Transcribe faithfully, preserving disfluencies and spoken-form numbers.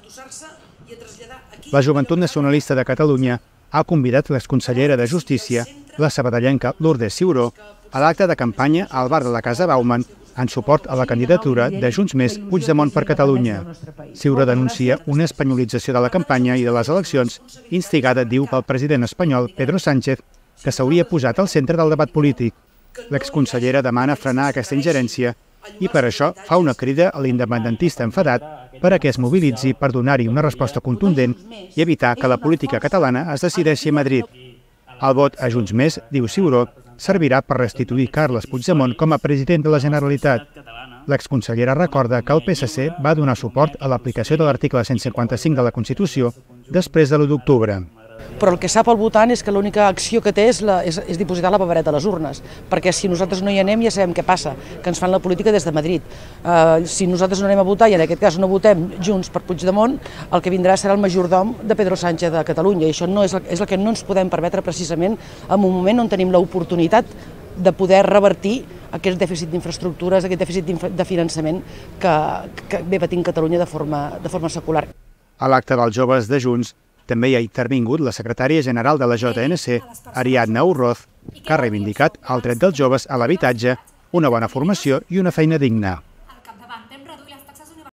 La Joventut Nacionalista de Catalunya ha convidat l'exconsellera de Justícia, la sabadellenca Lourdes Ciuró, a l'acte de campanya al bar de la Casa Bauman en suport a la candidatura de Junts Més Puigdemont per Catalunya. Ciuró denuncia una espanyolització de la campanya i de les eleccions instigada, diu, pel president espanyol Pedro Sánchez, que s'hauria posat al centre del debat polític. L'exconsellera demana frenar aquesta ingerència i per això fa una crida a l'independentista enfadat perquè es mobilitzi per donar-hi una resposta contundent i evitar que la política catalana es decideixi a Madrid. El vot a Junts Més, diu Ciuró, servirà per restituir Carles Puigdemont com a president de la Generalitat. L'exconsellera recorda que el P S C va donar suport a l'aplicació de l'article cent cinquanta-cinc de la Constitució després de l'u d'octubre. Però el que sap el votant és que l'única acció que té és, la, és, és dipositar la papereta a les urnes, perquè si nosaltres no hi anem ja sabem què passa, que ens fan la política des de Madrid. Uh, si nosaltres no anem a votar i en aquest cas no votem Junts per Puigdemont, el que vindrà serà el majordom de Pedro Sánchez de Catalunya, i això no és, el, és el que no ens podem permetre precisament en un moment on tenim l'oportunitat de poder revertir aquest dèficit d'infraestructures, aquest dèficit de finançament que, que ve patint Catalunya de forma, de forma secular. A l'acte dels joves de Junts també hi ha intervingut la secretària general de la J N C, Ariadna Urroz, que ha reivindicat el dret dels joves a l'habitatge, una bona formació i una feina digna.